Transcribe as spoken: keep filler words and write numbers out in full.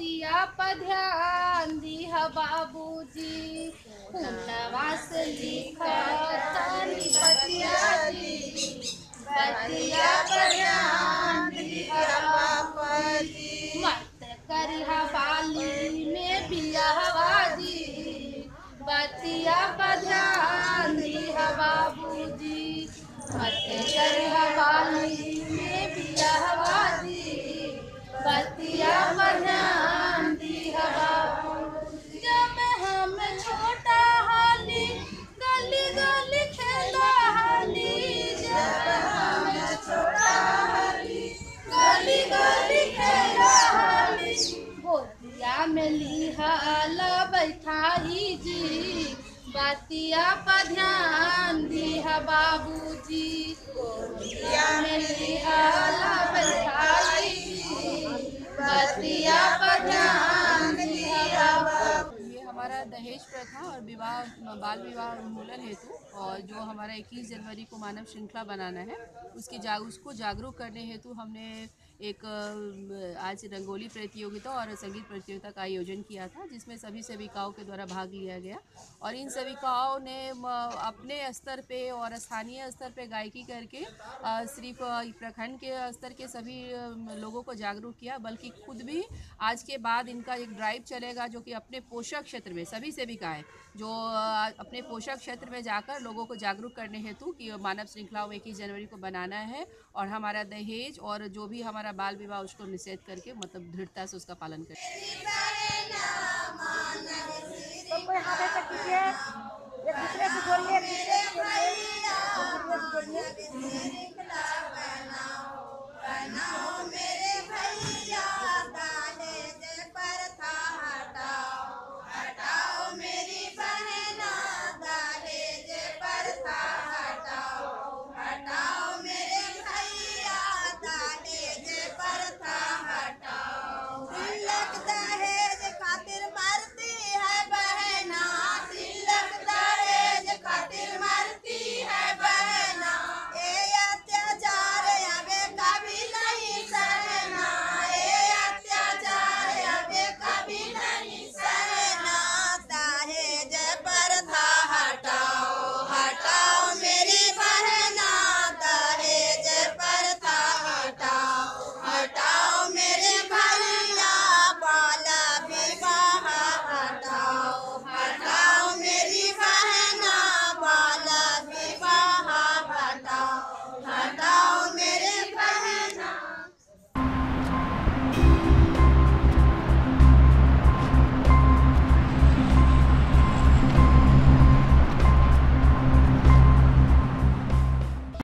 बतिया पर ध्यान दीह बाबूजी, फूलवा से लिखा तानी बतिया जी, बतिया पर ध्यान दीह बाबूजी। मत करिहा बाली में बियाहवा जी, बतिया पर ध्यान दीह बाबूजी। मत करिहा बाली में बियाहवा जी, बतिया पर ध्यान दीह बाबूजी। जब हम छोटा हाली गली गली खेला हाली, जब हम छोटा हाली गली गली खेला हाली, गोदिया में लिहाला बैठाई जी, बतिया पर ध्यान दीह बाबूजी। गोदिया में लिहाला बैठाई जी, बतिया पर ध्यान दीह बाबूजी। ये हमारा दहेज प्रथा और विवाह बाल विवाह उन्मूलन हेतु और जो हमारा इक्कीस जनवरी को मानव श्रृंखला बनाना है उसकी जा उसको जागरूक करने हेतु हमने एक आज रंगोली प्रतियोगिता और संगीत प्रतियोगिता का आयोजन किया था, जिसमें सभी सेविकाओं के द्वारा भाग लिया गया और इन सेविकाओं ने अपने स्तर पे और स्थानीय स्तर पे गायकी करके सिर्फ प्रखंड के स्तर के सभी लोगों को जागरूक किया, बल्कि खुद भी आज के बाद इनका एक ड्राइव चलेगा जो कि अपने पोषक क्षेत्र में सभी सेविकाएं जो अपने पोषक क्षेत्र में जाकर लोगों को जागरूक करने हेतु कि मानव श्रृंखला इक्कीस जनवरी को बनाना है और हमारा दहेज और जो भी हमारा बाल विवाह उसको निषेध करके मतलब दृढ़ता से उसका पालन करें। तो कोई हाथ ऐसा कीजिए, एक दूसरे से जोड़िए, एक दूसरे से जोड़िए, एक दूसरे से जोड़िए।